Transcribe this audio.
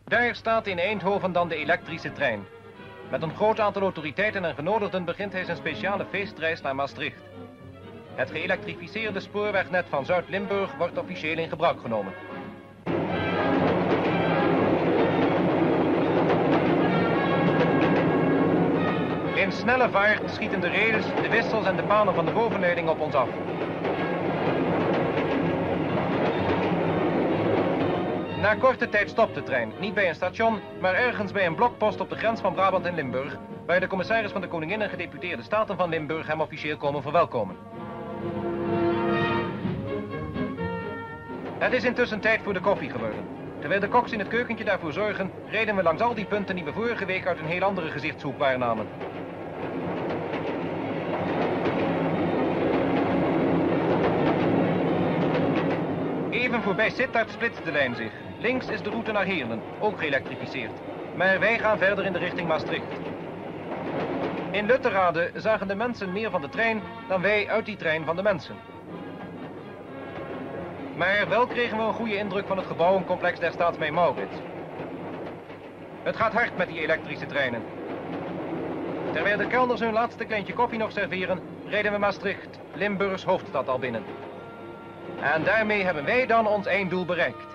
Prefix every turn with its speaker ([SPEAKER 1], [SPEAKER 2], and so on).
[SPEAKER 1] Daar staat in Eindhoven dan de elektrische trein. Met een groot aantal autoriteiten en genodigden begint hij zijn speciale feestreis naar Maastricht. Het geëlektrificeerde spoorwegnet van Zuid-Limburg wordt officieel in gebruik genomen. In snelle vaart schieten de rails, de wissels en de panen van de bovenleiding op ons af. Na korte tijd stopt de trein, niet bij een station, maar ergens bij een blokpost op de grens van Brabant en Limburg, waar de commissaris van de Koningin en gedeputeerde staten van Limburg hem officieel komen verwelkomen. Het is intussen tijd voor de koffie geworden. Terwijl de koks in het keukentje daarvoor zorgen, reden we langs al die punten die we vorige week uit een heel andere gezichtshoek waarnamen. Even voorbij Sittard splitst de lijn zich. Links is de route naar Heerlen, ook geëlektrificeerd. Maar wij gaan verder in de richting Maastricht. In Lutterade zagen de mensen meer van de trein dan wij uit die trein van de mensen. Maar wel kregen we een goede indruk van het gebouwencomplex der Staatsmijn Maurits. Het gaat hard met die elektrische treinen. Terwijl de kelners hun laatste kleintje koffie nog serveren, rijden we Maastricht, Limburgs hoofdstad, al binnen. En daarmee hebben wij dan ons einddoel bereikt.